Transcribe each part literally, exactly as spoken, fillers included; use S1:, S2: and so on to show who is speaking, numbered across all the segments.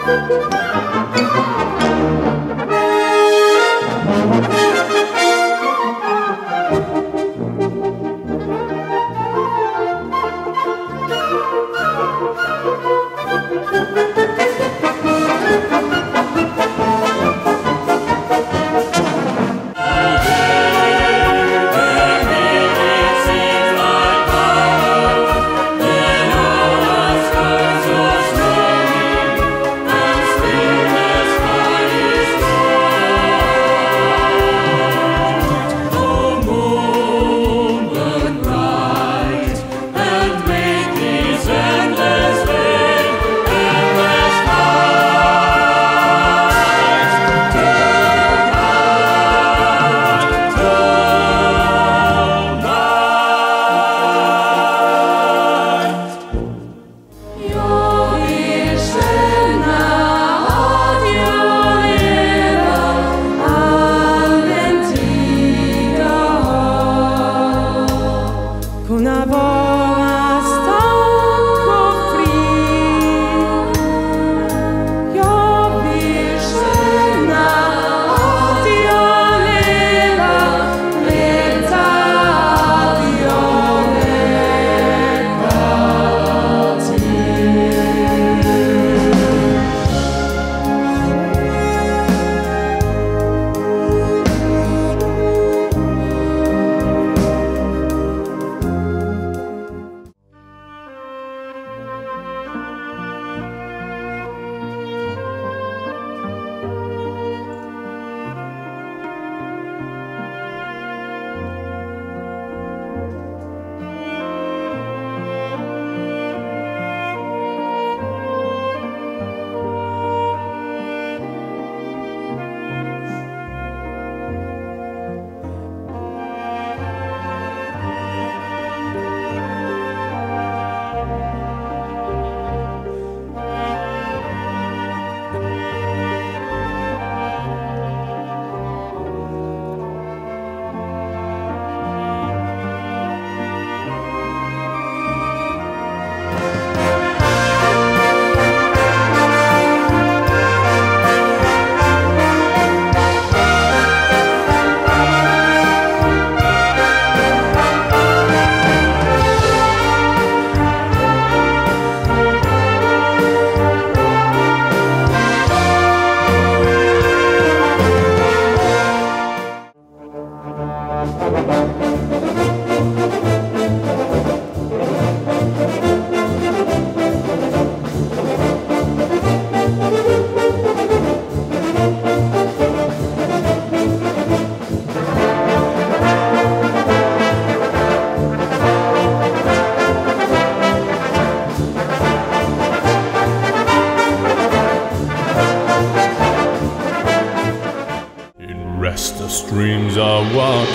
S1: The streams I walk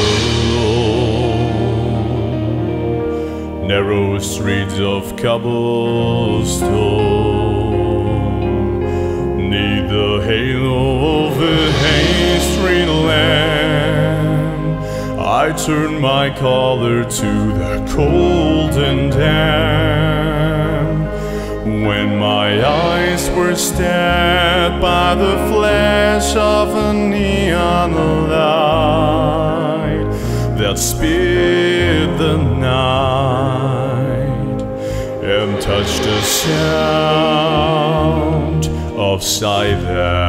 S1: alone, narrow streets of cobblestone, neath the halo of a Hay-Street lamp, I turn my collar to the cold and damp. When my eyes were stabbed by the flash of a neon light that spit the night and touched the sound of silence.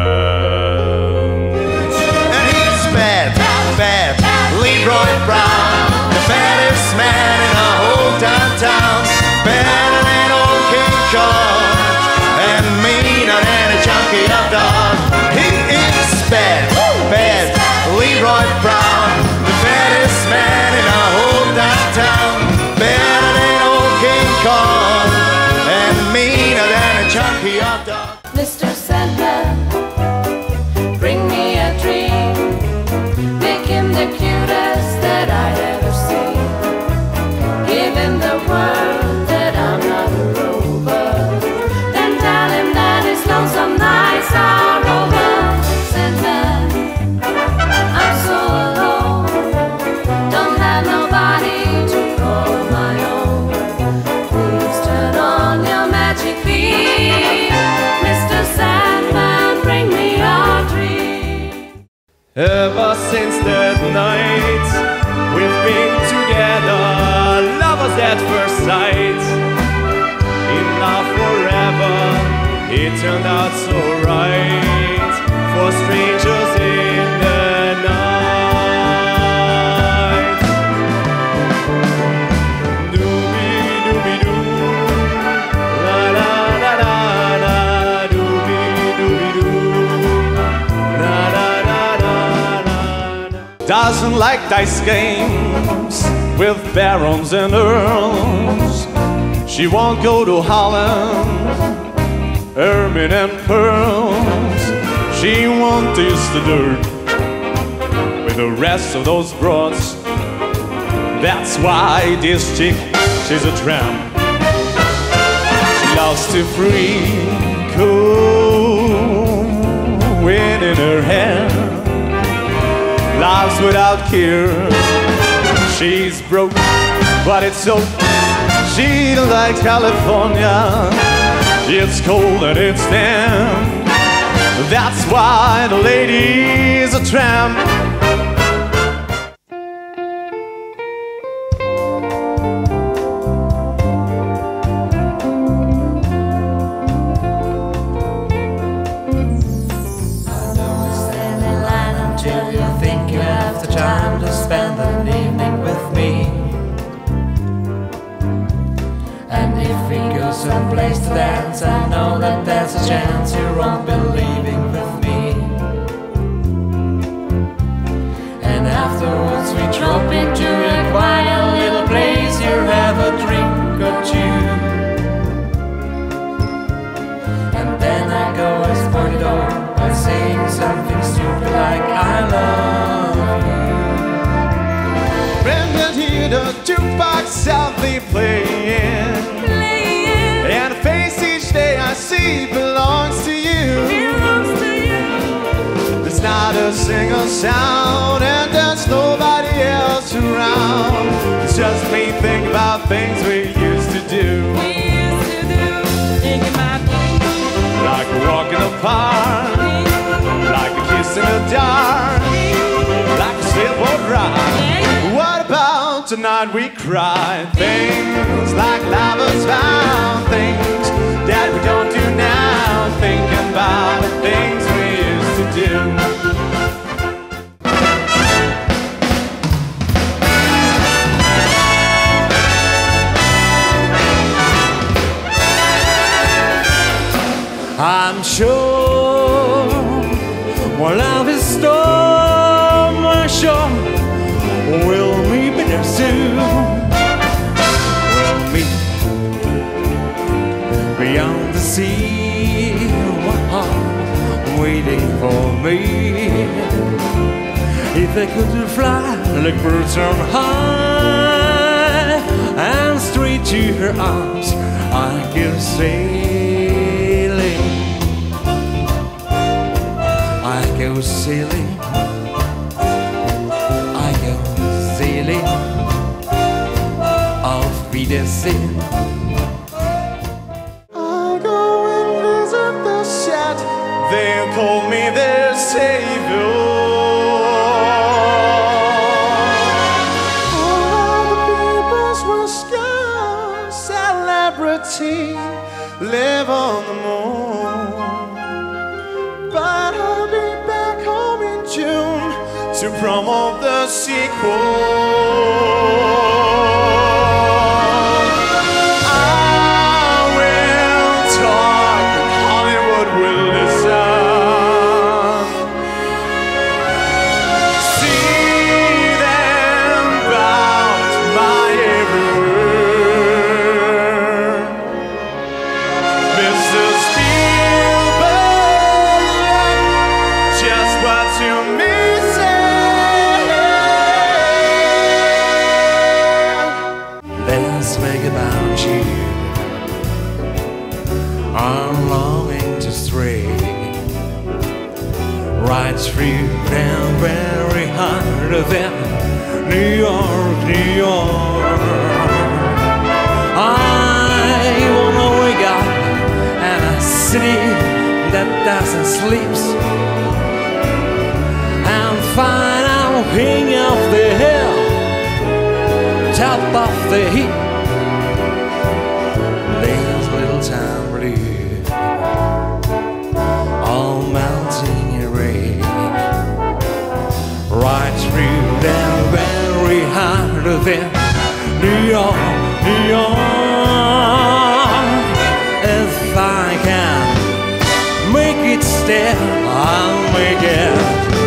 S2: And he's bad, bad, Leroy Brown, the baddest man in the whole downtown, better than old King Kong, and meaner than a junkie of dog. He is bad, bad, Leroy Brown, the baddest man in the whole downtown, better than old King Kong, and meaner than a junkie of dog.
S3: Mister Sandman, bring me a dream, make him the cutest that I'd ever seen. Give him the word that I'm not a rover, then tell him that his lonesome nights are over. Sandman, I'm so alone, don't have nobody to call my own. Please turn on your magic beam, Mister
S2: Ever since that night, we've been together, lovers at first sight. In love forever, it turned out so right for strangers in the night. Doobie doobie doo, la la la la la, doobie doobie doo, la la la la la. Doesn't like dice games with barons and earls. She won't go to Holland, ermine and pearls. She won't taste the dirt with the rest of those broads. That's why this chick, she's a tramp. She loves to freak, oh, wind in her hair, lives without care. She's broke, but it's so. She likes California. It's cold and it's damp. That's why the lady's a tramp.
S4: I know you stand in line until you think you have the time to spend an evening with me. And if we go someplace to dance, I know that there's a chance you won't be leaving with me. And afterwards we drop into a quiet little place. You have a drink or two, and then I go and spoil it all by saying something stupid like I love you.
S2: Brendan here, the jukebox softly playing, and the face each day I see belongs to you. There's not a single sound, and there's nobody else around. It's just me thinking about things we used to do. Like a walk in the park, like a kiss in the dark, like a sailboat ride. What about tonight we cry? Things like lovers found, things that we don't do now. Thinking about the things we used to do. I'm sure when love is storm, I'm sure we'll meet there soon. We'll meet beyond the sea, waiting for me. If I could fly like birds on high and straight to her arms, I could sailing. I go sailing. I go sailing off Wiedersehen. I go and visit the shed. They'll call me their savior. All the people's Wisconsin celebrity live on the moon. But I'll be back home in June to promote the sequel. I will talk and Hollywood will listen. See them bow to my every word. Mister Spielberg, just what you mean say. Let's make about you. I'm longing to stray right through down very hard of them, New York, New York. I wanna wake up in a city that doesn't sleep and
S4: king of the hill, top of the heap, this little town blue, all melting in rain, right through the very heart of it, New York, New York. If I can make it stay, I'll make it.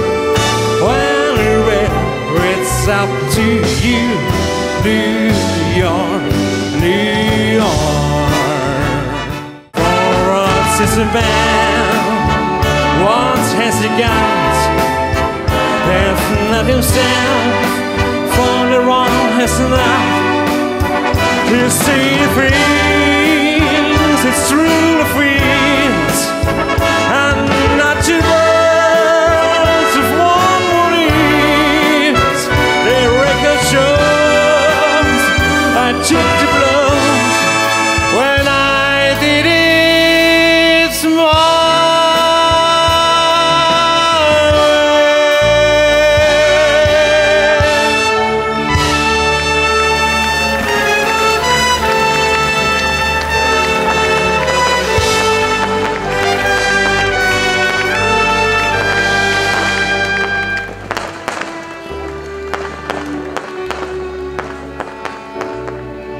S4: It's up to you, New York, New York. For us is a man, what has he got? If nothing stands, for the wrong has enough. To see the freeze, it's true the freeze, and not to birds of one more ease. The record shows I took the blows when I did it my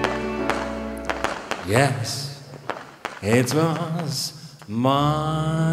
S4: Yes, it was my